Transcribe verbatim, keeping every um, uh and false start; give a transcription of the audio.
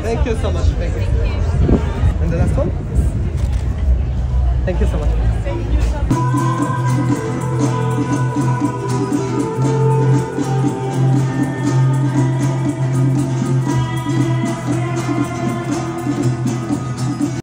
Thank you so much. Thank you. And the last one? Thank you so much. Thank you.